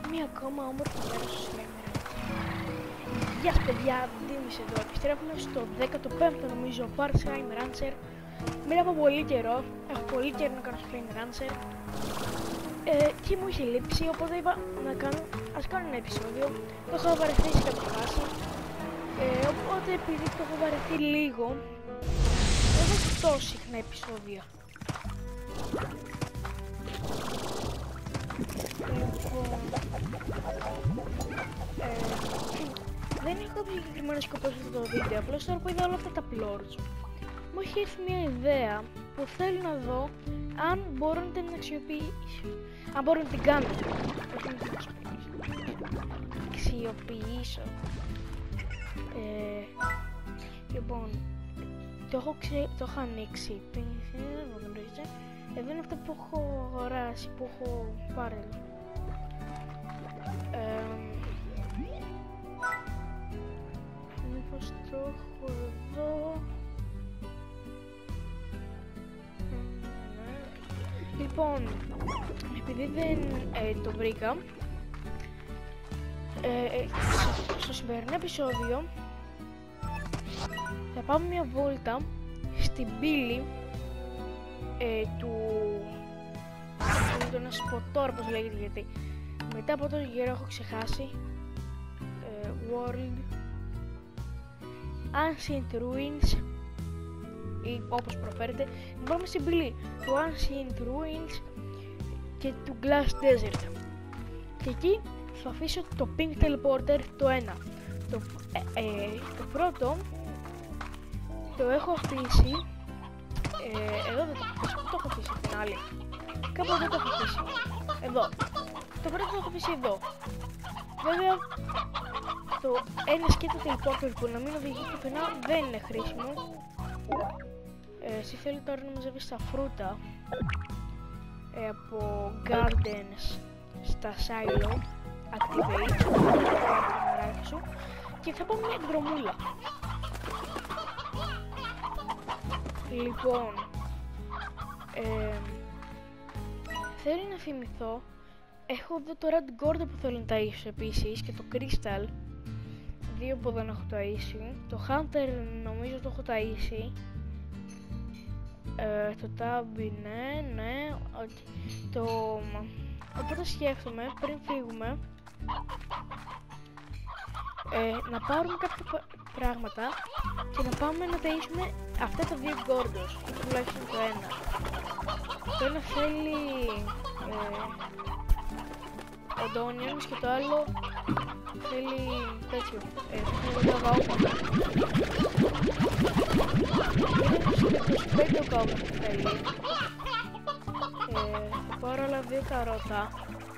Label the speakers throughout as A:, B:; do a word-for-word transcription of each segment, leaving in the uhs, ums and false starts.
A: Μία ακόμα όμορφη μέρα στο σήμερα. Γεια σας παιδιά, Δήμης εδώ. Επιστρέφουμε στο δέκατο πέμπτο νομίζω Part Slime Rancher. Μετά από πολύ καιρό, έχω πολύ καιρό να κάνω Slime Rancher ε, και μου είχε λείψει, οπότε είπα να κάνω, ας κάνω ένα επεισόδιο. Το έχω βαρεθεί σε κάποια φάση, ε, οπότε επειδή το έχω βαρεθεί λίγο, έχω τόσο συχνά επεισόδια. Λοιπόν, ε, δεν έχω κάποιο συγκεκριμένο σκοπό σε αυτό το βίντεο, απλώς τώρα που είδα όλα αυτά τα plorts μου έχει έρθει μια ιδέα που θέλω να δω αν μπορώ να την αξιοποιήσω, αν μπορώ να την κάνω, όχι να την αξιοποιήσω. Ε, λοιπόν, το έχω, ξε... το έχω ανοίξει, εδώ είναι αυτό που έχω αγοράσει, που έχω πάρει. Ε, μήπως το έχω εδώ. Λοιπόν, επειδή δεν ε, το βρήκα, ε, στο, στο σημερινό επεισόδιο θα πάμε μια βόλτα στην πύλη ε, του... να σου πω τώρα πώς λέγεται, γιατί μετά από τόσο καιρό έχω ξεχάσει. ε, World Ancient Ruins ή όπως προφέρεται. Πάμε στην πύλη του Ancient Ruins και του Glass Desert και εκεί θα αφήσω το Pink Teleporter το ένα. Το, ε, ε, το πρώτο το έχω αφήσει ε, εδώ δεν το έχω αφήσει, το έχω αφήσει την άλλη, κάπου εδώ το έχω αφήσει, εδώ. Το πρώτο το έχω αφήσει εδώ. Βέβαια το ένα σκέτο teleporter που να μην οδηγεί πουθενά δεν είναι χρήσιμο. Ε, εσύ θέλει τώρα να μαζεύεις τα φρούτα ε, από gardens στα silo, activate το μεράκι σου και θα πάμε μια εκδρομούλα. Λοιπόν, ε, θέλω να θυμηθώ, έχω εδώ το Red Gordo που θέλω να ταΐσω επίσης και το Crystal, δύο που δεν έχω ταΐσει. Το Hunter νομίζω το έχω ταΐσει. Ε, το Tabby, ναι, ναι, okay. Το... Οπότε σκέφτομαι πριν φύγουμε ε, να πάρουμε κάποια πράγματα και να πάμε να ταΐσουμε αυτά τα δύο Gordos, τουλάχιστον το ένα. Το ένα θέλει ε, Οντόνιονς και το άλλο θέλει τέτοιο, ε, θέλει τα βαόπα. Είναι το σπέντο κόμμα που θέλει. Ε, θα πάρω άλλα δύο καρότα.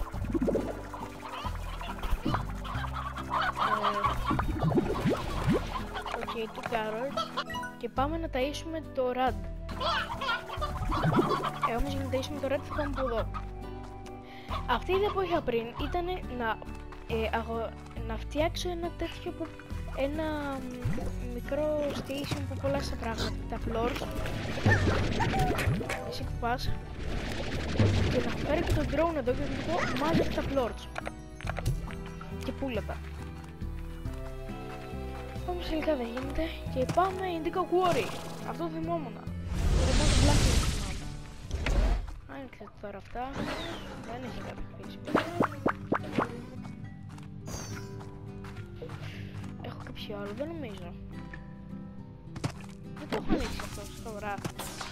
A: Οκ, ε, okay, το carrot. Και πάμε να ταΐσουμε το Rad. Ε, όμως για να ταΐσουμε το Rad θα πάμε από εδώ. Αυτή η ιδέα που είχα πριν ήταν να, ε, αγο... να φτιάξω ένα τέτοιο που... ένα μικρό station που πολλά στα πράγματα, τα floors, εσύ που πας, και να φέρω και τον drone εδώ και να του πω μάζευε τα floors και πούλα τα. Όμως τελικά δεν γίνεται και πάμε Indigo Quarry, αυτό θυμόμουνα. Τώρα μόνο πλάχνει να θυμάμαι. Άνοιξε τώρα αυτά, δεν έχει κάποια χρήση. Κάποιο άλλο, δεν νομίζω. Δεν το έχω ανοίξει αυτό στο βράδυ.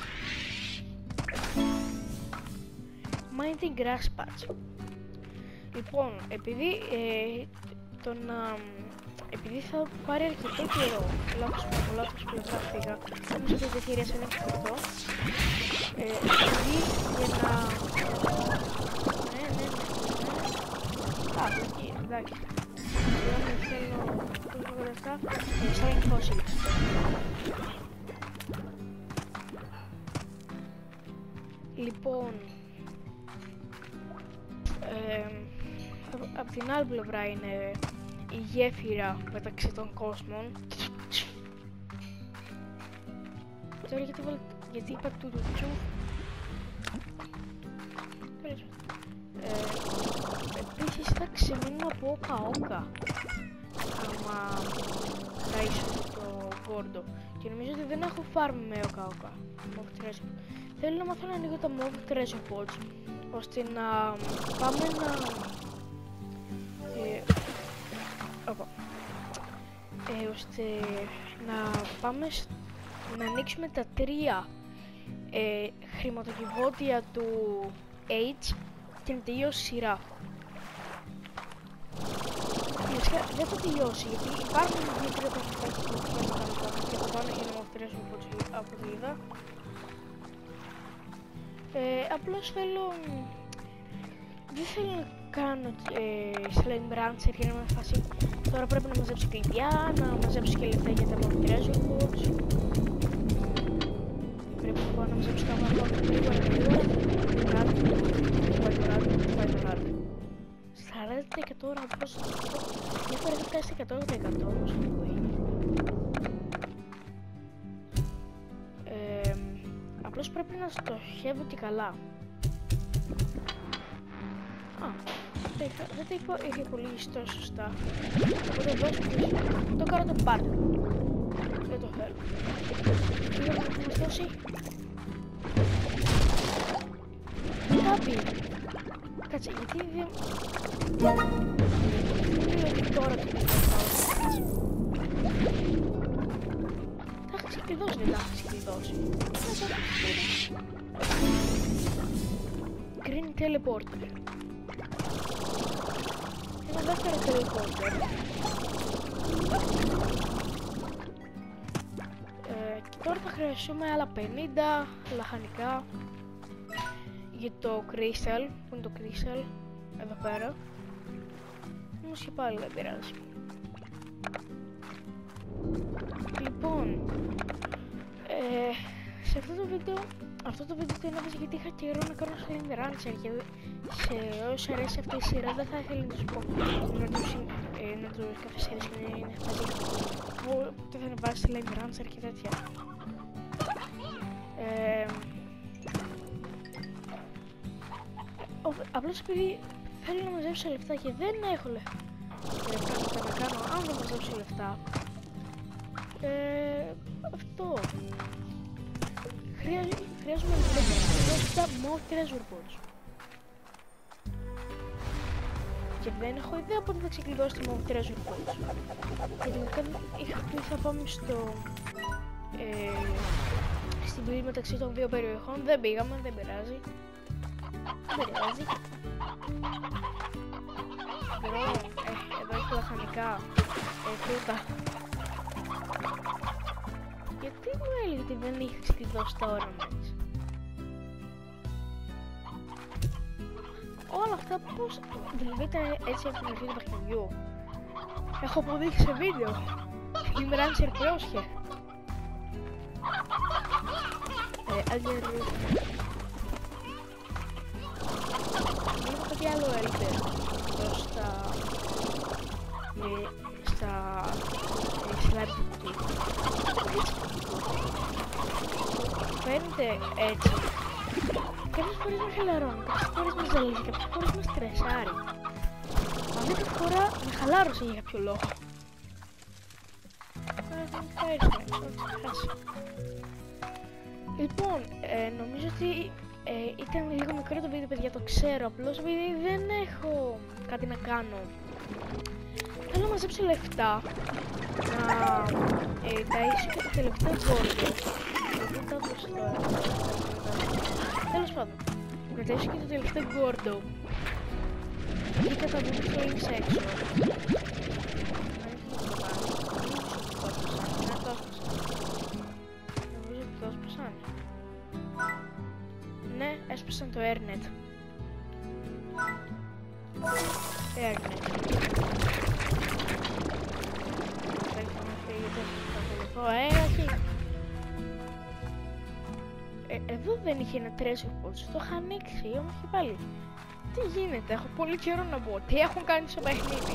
A: Mining Grass Patch. Λοιπόν, επειδή ε, το να... επειδή θα πάρει αρκετό καιρό, λάθος από λάθος πλευρά φύγα, νομίζω ότι δεν κυρία σε ένα εξωτερικό, ε, επειδή για να... Ναι, ναι, ναι, ναι. Α, εκεί, εντάξει. Δεν θέλω τόσο λεφτά, σαν fossil. Λοιπόν, ε, από την άλλη πλευρά είναι η γέφυρα μεταξύ των κόσμων. Τώρα γιατί, βάλ, γιατί είπα του του τσου. Ε, επίσης θα ξεμείνουμε από όκα-όκα άμα ταΐσουμε το Gordo. Και νομίζω ότι δεν έχω farm με όκα-όκα. Θέλω να μάθω να ανοίγω τα Mauve Treasure Pods, ώστε να πάμε να... Ε, όπα. Ε, ώστε να πάμε να ανοίξουμε τα τρία ε, χρηματοκιβώτια του H και να τελειώσει η σειρά. Φυσικά δεν θα τελειώσει, γιατί υπάρχουν δύο-τρία παιχνιδάκια που θέλω να κάνω τώρα και θα πάνε για να Mauve Treasure Pods από ό,τι είδα. Ε, απλώς θέλω... Δεν θέλω να κάνω ε, Slime Rancher για να με φάσει. Τώρα πρέπει να μαζέψω κλειδιά, να μαζέψω και λεφτά για τα Mauve Treasure Pods. Πρέπει να πάω να μαζέψω τα μαγό του γρήγορα γρήγορα. Ράτ, πάει το ράτ, πάει το ράτ. σαράντα τοις εκατό ράμπος, μια φορά δεν φτάσει εκατό τοις εκατό όμως αυτό είναι. Ε, απλώς πρέπει να στοχεύω και καλά. Α, δεν το είπα, είχε υπολογίσει τόσο σωστά. Οπότε δώσω πίσω. Το κάνω το πάρτι. Δεν το θέλω. Τι θέλω να μας δώσει. Κάποιοι. Κάτσε, γιατί δεν... Δεν λέω ότι τώρα το δεν θα πάω. Τα είχα ξεκλειδώσει, δεν τα είχα ξεκλειδώσει. Green Teleporter. Ένα δεύτερο Teleporter. Ε, και τώρα θα χρειαστούμε άλλα πενήντα λαχανικά για το Crystal, που είναι το Crystal, εδώ πέρα. Όμως και πάλι δεν πειράζει. Λοιπόν, ε, σε αυτό το βίντεο, αυτό το βίντεο το έναβαζα γιατί είχα καιρό να κάνω Slime Rancher και σε όσους αρέσει αυτή η σειρά δεν θα ήθελα να τους πω να τους, ε, να τους καφεσέρες και να είναι μαζί που θα ανεβάσει Slime Rancher και τέτοια. Ε, απλώς επειδή θέλω να μαζέψω λεφτά και δεν έχω λεφτά να κάνω αν δεν μαζέψω λεφτά. Ε, αυτό. Χρειάζομαι λεφτά Mauve Treasure Pods. Και δεν έχω ιδέα πότε θα ξεκλειδώσω τη Mauve Treasure Pods. Γιατί είχα πει θα πάμε στο... Ε, στην πύλη μεταξύ των δύο περιοχών. Δεν πήγαμε, δεν πειράζει. Δεν πειράζει. Μπρο, ε, εδώ έχει λαχανικά. Ε, τούτα. Γιατί μου έλεγε ότι δεν είχα ξεκλειδώσει τα ornaments. Όλα αυτά πώς βλέπετε έτσι από την αρχή του παιχνιδιού. Έχω αποδείξει σε βίντεο. Slime Rancher πρόσχε. Ε, αγγερούχα. Έχω κάτι άλλο έλειπε εδώ στα... Ε, στα... Ε, slime του. Φαίνεται έτσι. Κάποιες φορές με χαλαρώνει, κάποιες φορές με ζαλίζει, κάποιες φορές με στρεσάρει. Αυτή τη φορά με χαλάρωσε για κάποιο λόγο. Λοιπόν, ε, νομίζω ότι ε, ήταν λίγο μικρό το βίντεο, παιδιά, το ξέρω, απλώς επειδή δεν έχω κάτι να κάνω. Θέλω να μαζέψω λεφτά, να ε, ταΐσω και το τελευταίο Gordo. Δεν το έδωσα τώρα. Τέλος πάντων, να ταΐσω και το τελευταίο Gordo. Και καταβούμε στο links έξω. Νομίζω ότι το έσπασαν. Ναι, έσπασαν το Airnet. Airnet. Ε, όχι. Ε, εδώ δεν είχε ένα treasure pods, το είχα ανοίξει, όμως και πάλι. Τι γίνεται, έχω πολύ καιρό να μπω, τι έχουν κάνει στο παιχνίδι.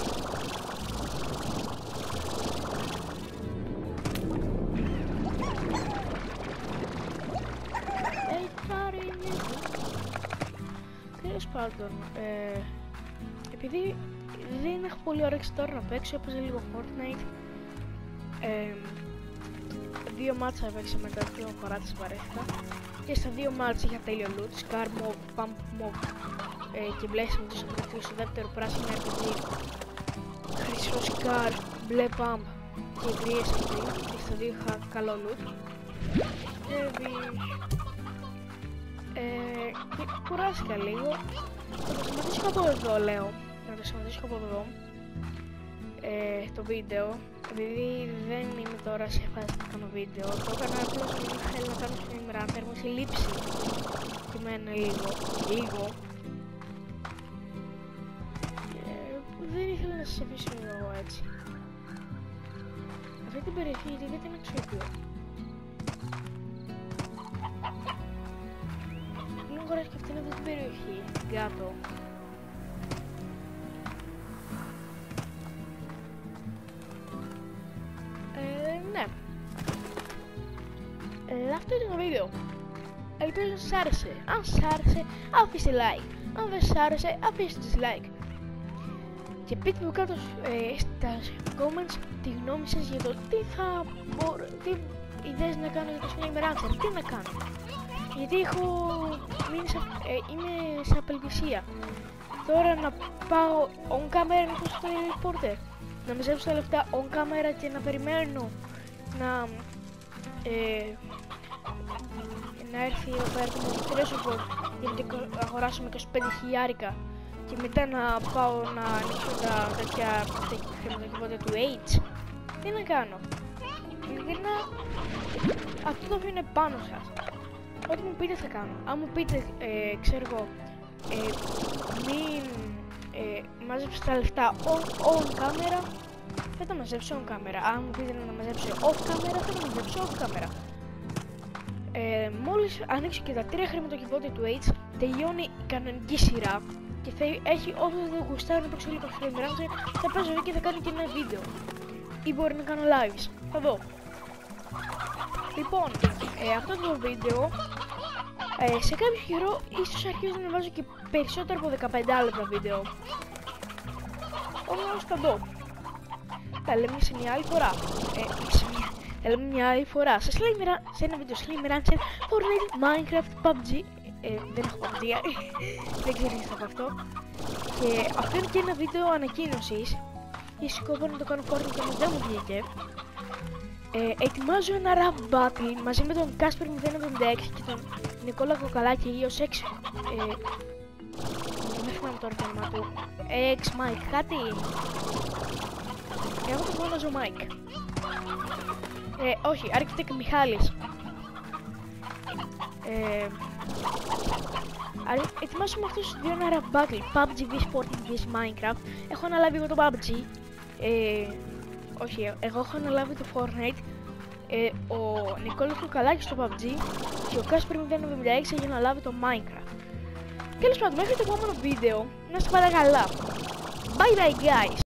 A: Ε, πάρει. Τέλος πάντων, ε, επειδή δεν έχω πολύ όρεξη τώρα να παίξω, έπαιζα λίγο Fortnite. Ε, δύο μάτσα έπαιξα μετά δύο φορά, τις βαρέθηκα. Και στα δύο μάτσα είχα τέλειο loot, Scar, Mob, Pump, Mob ε, και Blessing του στο στο δεύτερο πράσινο αρ πι τζι, χρυσό Scar, μπλε Pump και γκρι ες εμ τζι, και στα δύο είχα καλό loot. Ε, και κουράστηκα λίγο. Θα το σταματήσω από εδώ, λέω. Να το σταματήσω από εδώ ε, το βίντεο, επειδή δεν είμαι τώρα σε φάση να κάνω βίντεο. Το έκανα απλώς γιατί θέλω να κάνω stream runner, μου έχει λείψει και εμένα λίγο, λίγο. Ε, δεν ήθελα να σας αφήσω εγώ έτσι. Αυτή την περιοχή γιατί δεν αξιοποιώ. Λίγο χωρά και αυτήν αυτή την περιοχή, την κάτω. Ναι. Ε, αυτό ήταν το βίντεο. Ελπίζω να σας άρεσε. Αν σας άρεσε, αφήστε like. Αν δεν σας άρεσε, αφήστε dislike. Και πείτε μου κάτω ε, στα comments τη γνώμη σας για το τι θα μπορώ, τι ιδέες να κάνω για το Flame Rancher, τι να κάνω. Γιατί έχω μείνει σε, ε, είμαι σε απελπισία. Τώρα να πάω on camera να έχω στο teleporter, να μαζέψω τα λεφτά on camera και να περιμένω να, ε, να έρθει εδώ πέρα το Monster Support για να αγοράσουμε είκοσι πέντε χιλιάρικα και μετά να πάω να ανοίξω τα τέτοια χρηματοκιβώτια του H. Τι να κάνω. Ειλικρινά αυτό το αφήνω πάνω σας. Ό,τι μου πείτε θα κάνω. Αν μου πείτε, ε, ξέρω εγώ, ε, μην ε, μάζεψε τα λεφτά on, on camera, θα τα μαζέψω on camera. Αν μου πείτε να τα μαζέψω off camera, θα τα μαζέψω off camera. Ε, μόλις ανοίξω και τα τρία χρηματοκιβώτια του H, τελειώνει η κανονική σειρά και θα έχει όσο δεν γουστάρω να παίξω λίγο Flame Rancher, θα παίζω εδώ και θα κάνω και ένα βίντεο. Ή μπορεί να κάνω lives. Θα δω. Λοιπόν, ε, αυτό το βίντεο ε, σε κάποιο καιρό ίσως αρχίζω να βάζω και περισσότερο από δεκαπέντε λεπτά βίντεο. Όμως θα δω. Τα λέμε σε μια άλλη φορά. Ε, σε μια, τα λέμε μια άλλη φορά. Σε, Slime, σε ένα βίντεο Flame Rancher, Fortnite, Minecraft, πι γιου μπι τζι. Ε, δεν έχω πι γιου μπι τζι, δεν ξέρω τι θα πω αυτό. Και αυτό είναι και ένα βίντεο ανακοίνωσης. Και σκοπό να το κάνω Fortnite όμως δεν μου βγήκε. Ε, ετοιμάζω ένα rap battle μαζί με τον Casper μηδέν εβδομήντα έξι και τον Νικόλα Κοκαλάκη ή ως έξι. Ε, δεν θυμάμαι τώρα το όνομα του. X Mike, κάτι. Εγώ το φωνάζω Mike. Ε, όχι, Architect Μιχάλης. Ε, ετοιμάζω με αυτούς τους δύο ένα rap battle. πι γιου μπι τζι vs Fortnite vs Minecraft. Έχω αναλάβει εγώ το πι γιου μπι τζι. Ε, όχι, εγώ έχω αναλάβει το Fortnite. Ε, ο Νικόλας Κοκαλάκης στο πι γιου μπι τζι και ο Casper μηδέν εβδομήντα έξι έχει αναλάβει το Minecraft. Τέλος πάντων, μέχρι το επόμενο βίντεο, να είστε πάντα καλά. Bye bye guys!